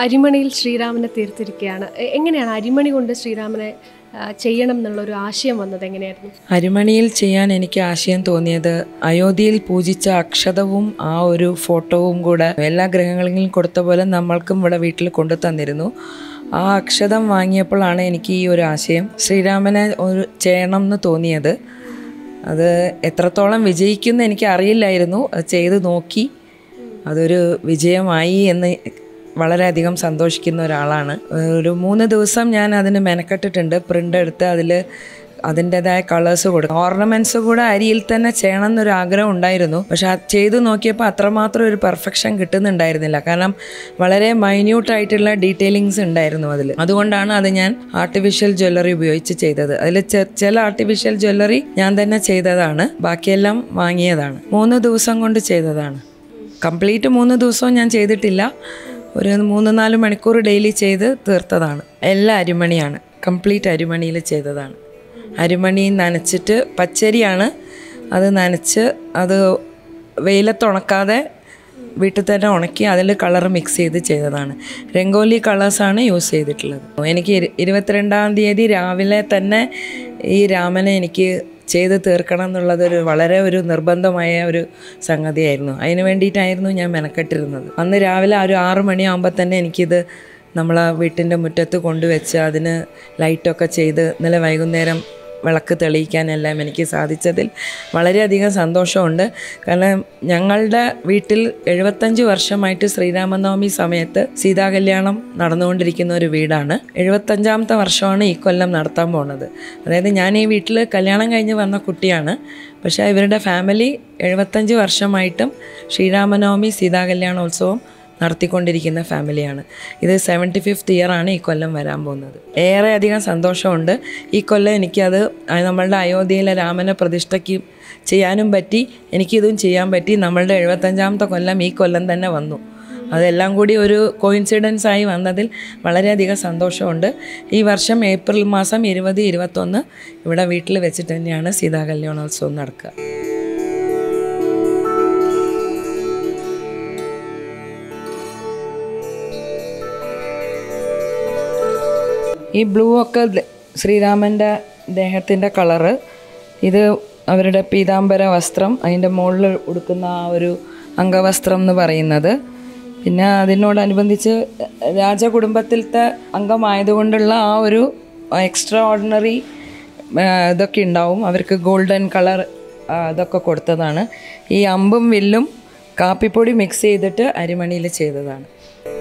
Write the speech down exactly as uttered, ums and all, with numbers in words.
അരിമണിയിൽ ശ്രീരാമനെ തീർത്തിരിക്കുകയാണ്. എങ്ങനെയാണ് അരിമണി കൊണ്ട് ശ്രീരാമനെ ചെയ്യണം എന്നുള്ളൊരു ആശയം വന്നത്? എങ്ങനെയായിരുന്നു? അരിമണിയിൽ ചെയ്യാൻ എനിക്ക് ആശയം തോന്നിയത് അയോധ്യയിൽ പൂജിച്ച അക്ഷതവും ആ ഒരു ഫോട്ടോവും കൂടെ എല്ലാ ഗ്രഹങ്ങളിലും കൊടുത്ത പോലെ നമ്മൾക്കും ഇവിടെ വീട്ടിൽ കൊണ്ടു തന്നിരുന്നു. ആ അക്ഷതം വാങ്ങിയപ്പോഴാണ് എനിക്ക് ഈ ഒരു ആശയം ശ്രീരാമനെ ഒരു ചെയ്യണം എന്ന് തോന്നിയത്. അത് എത്രത്തോളം വിജയിക്കുമെന്ന് എനിക്ക് അറിയില്ലായിരുന്നു. അത് ചെയ്ത് നോക്കി അതൊരു വിജയമായി എന്ന് വളരെയധികം സന്തോഷിക്കുന്ന ഒരാളാണ്. ഒരു മൂന്ന് ദിവസം ഞാൻ അതിന് മെനക്കെട്ടിട്ടുണ്ട്. പ്രിൻ്റ് എടുത്ത് അതിൽ അതിൻ്റെതായ കളേഴ്സ് കൊടുക്കും. ഓർണമെൻറ്റ്സ് കൂടെ അരിയിൽ തന്നെ ചെയ്യണം എന്നൊരു ആഗ്രഹം ഉണ്ടായിരുന്നു. പക്ഷെ അത് ചെയ്ത് നോക്കിയപ്പോൾ അത്രമാത്രം ഒരു പെർഫെക്ഷൻ കിട്ടുന്നുണ്ടായിരുന്നില്ല. കാരണം വളരെ മൈന്യൂട്ടായിട്ടുള്ള ഡീറ്റെയിലിങ്സ് ഉണ്ടായിരുന്നു അതിൽ. അതുകൊണ്ടാണ് അത് ഞാൻ ആർട്ടിഫിഷ്യൽ ജ്വല്ലറി ഉപയോഗിച്ച് ചെയ്തത്. അതിൽ ചില ആർട്ടിഫിഷ്യൽ ജ്വല്ലറി ഞാൻ തന്നെ ചെയ്തതാണ്, ബാക്കിയെല്ലാം വാങ്ങിയതാണ്. മൂന്ന് ദിവസം കൊണ്ട് ചെയ്തതാണ്. കംപ്ലീറ്റ് മൂന്ന് ദിവസവും ഞാൻ ചെയ്തിട്ടില്ല. ഒരു മൂന്ന് നാല് മണിക്കൂർ ഡെയിലി ചെയ്ത് തീർത്തതാണ്. എല്ലാ അരിമണിയാണ്, കംപ്ലീറ്റ് അരിമണിയിൽ ചെയ്തതാണ്. അരിമണി നനച്ചിട്ട് പച്ചരിയാണ് അത് നനച്ച് അത് വെയിലത്തുണക്കാതെ വീട്ടിൽ തന്നെ ഉണക്കി അതിൽ കളർ മിക്സ് ചെയ്ത് ചെയ്തതാണ്. രംഗോലി കളേഴ്സാണ് യൂസ് ചെയ്തിട്ടുള്ളത്. എനിക്ക് ഇരുപത്തിരണ്ടാം തീയതി രാവിലെ തന്നെ ഈ രാമനെ എനിക്ക് ചെയ്ത് തീർക്കണം എന്നുള്ളതൊരു വളരെ ഒരു നിർബന്ധമായ ഒരു സംഗതിയായിരുന്നു. അതിന് വേണ്ടിയിട്ടായിരുന്നു ഞാൻ മെനക്കെട്ടിരുന്നത്. അന്ന് രാവിലെ ഒരു ആറു മണിയാകുമ്പോൾ തന്നെ എനിക്കിത് നമ്മളെ വീട്ടിൻ്റെ മുറ്റത്ത് കൊണ്ടുവച്ച് അതിന് ലൈറ്റൊക്കെ ചെയ്ത് ഇന്നലെ വൈകുന്നേരം വിളക്ക് തെളിയിക്കാനെല്ലാം എനിക്ക് സാധിച്ചതിൽ വളരെയധികം സന്തോഷമുണ്ട്. കാരണം ഞങ്ങളുടെ വീട്ടിൽ എഴുപത്തഞ്ച് വർഷമായിട്ട് ശ്രീരാമനവമി സമയത്ത് സീതാകല്യാണം നടന്നുകൊണ്ടിരിക്കുന്ന ഒരു വീടാണ്. എഴുപത്തഞ്ചാമത്തെ വർഷമാണ് ഈ കൊല്ലം നടത്താൻ പോകുന്നത്. അതായത് ഞാൻ ഈ വീട്ടിൽ കല്യാണം കഴിഞ്ഞ് വന്ന കുട്ടിയാണ്. പക്ഷേ ഇവരുടെ ഫാമിലി എഴുപത്തഞ്ച് വർഷമായിട്ടും ശ്രീരാമനവമി സീതാകല്യാണോത്സവം നടത്തിക്കൊണ്ടിരിക്കുന്ന ഫാമിലിയാണ്. ഇത് സെവൻറ്റി ഫിഫ്ത്ത് ഇയറാണ് ഈ കൊല്ലം വരാൻ പോകുന്നത്. ഏറെ അധികം സന്തോഷമുണ്ട്. ഈ കൊല്ലം എനിക്കത് നമ്മളുടെ അയോധ്യയിലെ രാമനെ പ്രതിഷ്ഠയ്ക്ക് ചെയ്യാനും പറ്റി, എനിക്കിതും ചെയ്യാൻ പറ്റി. നമ്മളുടെ എഴുപത്തഞ്ചാമത്തെ കൊല്ലം ഈ കൊല്ലം തന്നെ വന്നു. അതെല്ലാം കൂടി ഒരു കോയിൻസിഡൻസ് ആയി വന്നതിൽ വളരെയധികം സന്തോഷമുണ്ട്. ഈ വർഷം ഏപ്രിൽ മാസം ഇരുപത് ഇരുപത്തൊന്ന് ഇവിടെ വീട്ടിൽ വെച്ചിട്ട് തന്നെയാണ് സീതാകല്യാണോത്സവം നടക്കുക. ഈ ബ്ലൂ ഒക്കെ ശ്രീരാമൻ്റെ ദേഹത്തിൻ്റെ കളറ്. ഇത് അവരുടെ പീതാംബര വസ്ത്രം, അതിൻ്റെ മുകളിൽ ഉടുക്കുന്ന ആ ഒരു അംഗവസ്ത്രം എന്ന് പറയുന്നത്. പിന്നെ അതിനോടനുബന്ധിച്ച് രാജകുടുംബത്തിലത്തെ അംഗമായതുകൊണ്ടുള്ള ആ ഒരു എക്സ്ട്രാ ഓർഡിനറി ഇതൊക്കെ ഉണ്ടാവും. അവർക്ക് ഗോൾഡൻ കളർ ഇതൊക്കെ കൊടുത്തതാണ്. ഈ അമ്പും വില്ലും കാപ്പിപ്പൊടി മിക്സ് ചെയ്തിട്ട് അരിമണിയിൽ ചെയ്തതാണ്.